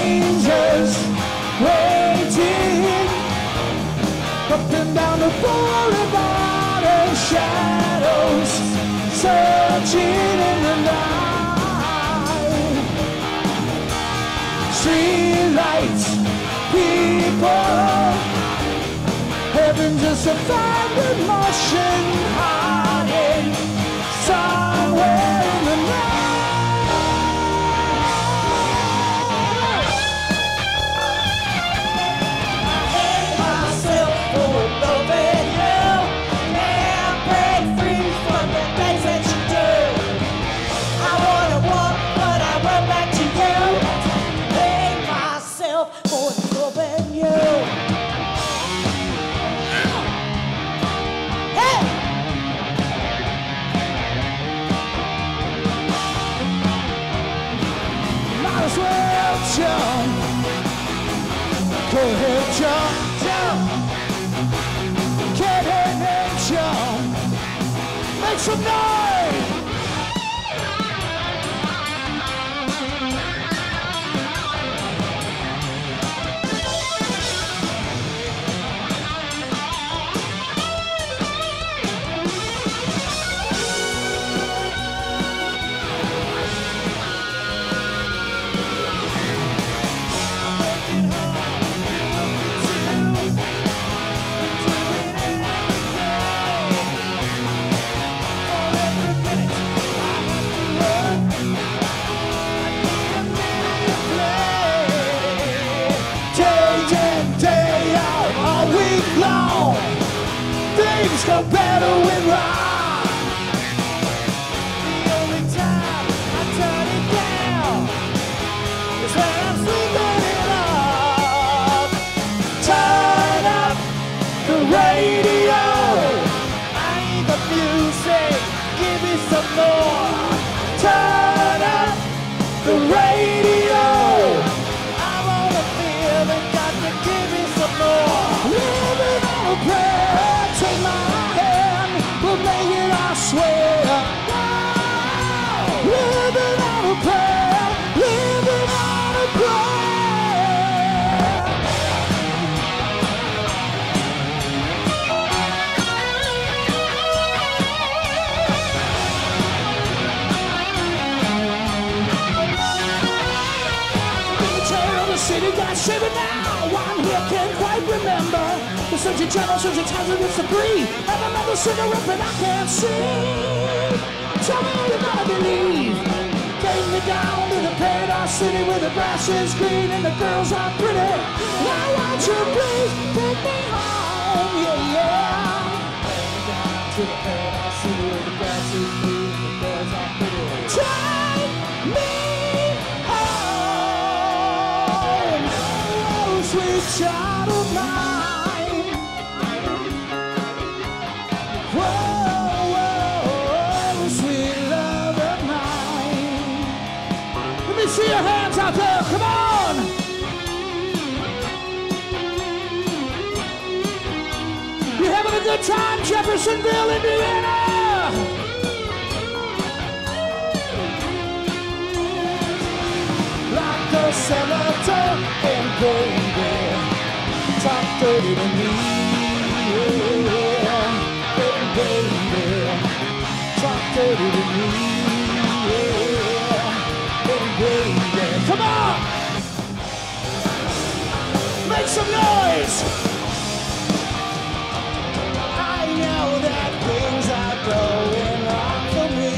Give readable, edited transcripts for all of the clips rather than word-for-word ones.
strangers waiting up and down the boulevard of shadows, searching in the night. Street lights, people, heaven just a abandoned motion, hiding somewhere in the night. Jump, go ahead, jump, jump, get in and jump, make some noise. Things go better when wrong. The only time I turn it down is when I'm sleeping it off. Turn up the radio. I need the music. Give me some more. Turn up the radio. I wanna feel it. Got to give me some more. Living on a prayer. Take my hand, we'll make it, I swear. Living on a prayer, living on a prayer. The tale of the city got shivered now. One here can't quite remember. The surgeon general, surgeon times it gets to breathe. And another cigarette that I can't see. Tell me you gotta believe. Take me down to the paradise city where the grass is green and the girls are pretty. Now won't you please take me home, yeah, yeah. Take me down to the paradise city where the grass is green and the girls are pretty. Take me home, oh sweet child of mine. See your hands out there, come on! You having a good time, Jeffersonville, Indiana? Like a senator and baby, talk dirty to me, yeah. Baby, talk dirty to me. Come on! Make some noise! I know that things are going wrong for me.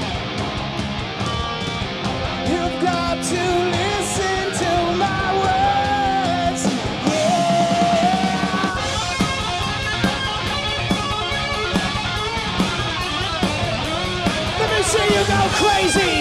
You've got to listen to my words, yeah! Let me see you go crazy!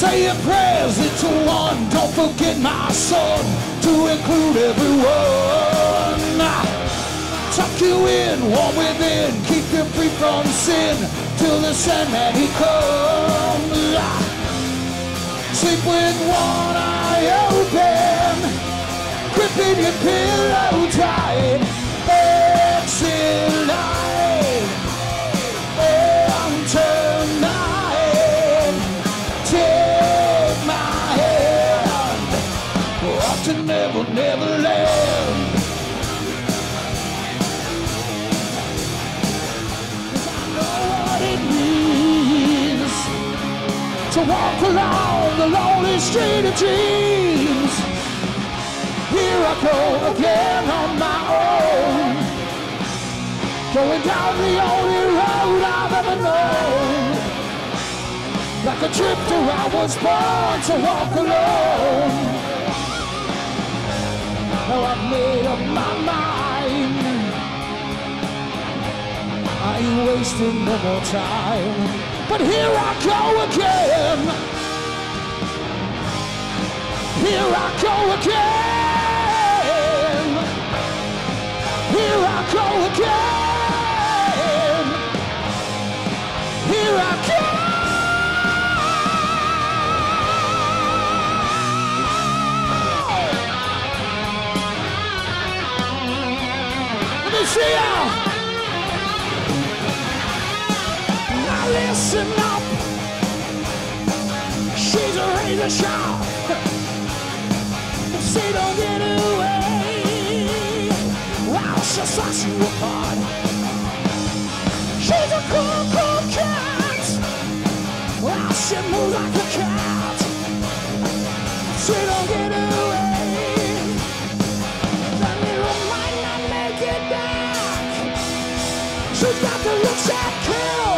Say your prayers, little one. Don't forget my son, to include everyone. Tuck you in, warm within, keep you free from sin, till the Sandman he comes. Sleep with one eye open, gripping your pillow tight. Exit light, and tonight, take my hand, off to Neverland. To walk along the lonely street of dreams. Here I go again on my own, going down the only road I've ever known. Like a drifter I was born to walk alone. Now I've made up my mind, I ain't wasting no more time. But here I go again. Here I go again. Here I go again. Here I go. Let me see y'all. Listen up, she's a razor sharp. If she don't get away, wow, she'll slice you apart. She's a cool, cool cat. Wow, she moves like a cat. If she don't get away, that little might not make it back. She's got the looks that kill.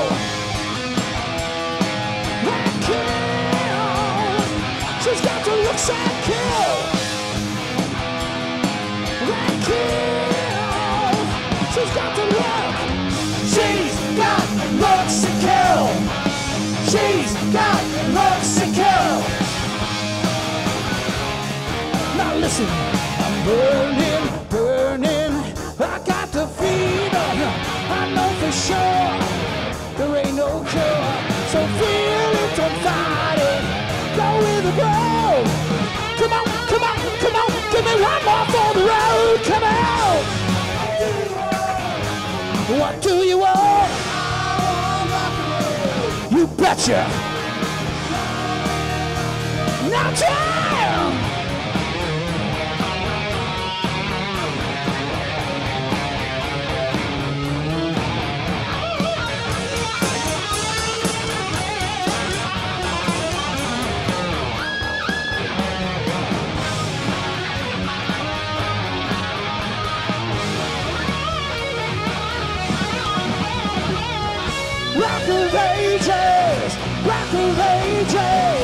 She's got the looks that kill. That kill. She's got the look. She's got looks to kill. She's got looks to kill. Now listen, I'm burning, burning. I got the fever. I know for sure there ain't no cure. So feel it, don't fight it. Go with the road. Come on, come on, come on. Give me one more for the road. Come on. What do you want? You betcha. Now damn. Rock of ages, rock of ages.